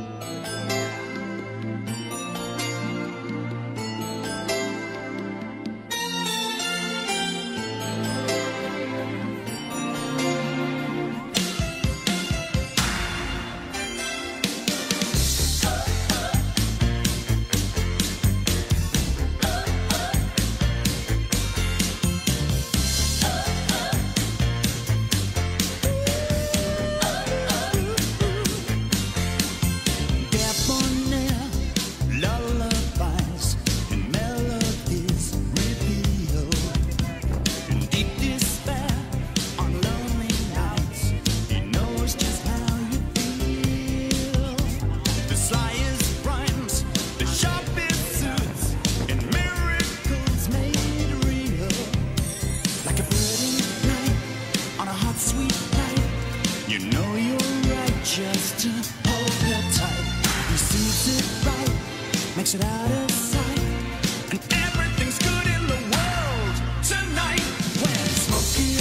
Just to hold her tight. He sees it right, makes it out of sight, and everything's good in the world tonight. When Smokey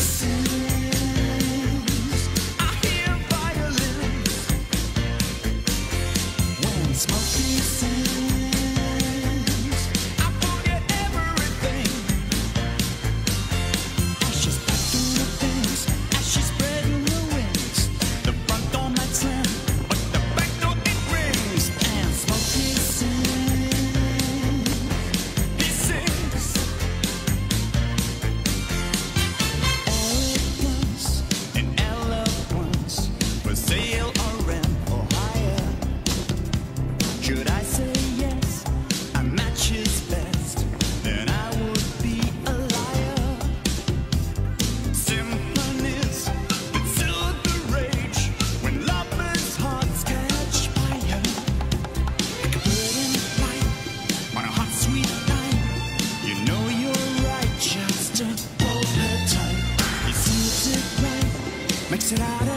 sings, I hear violins. When Smokey sings, I forget everything. As she's packing the things, as she's spreading her wings, the front door might slam, but the back door it rings. And Smokey sings, he sings. Elegance and eloquence, for sale or rent or hire. Should I say yes, a match is best, then I would be a liar. Symphonies that soothe the rage when lovers' hearts catch fire. Like a burning light on a hot sweet night, you know you're right just to hold her tight. He sees it right, makes it out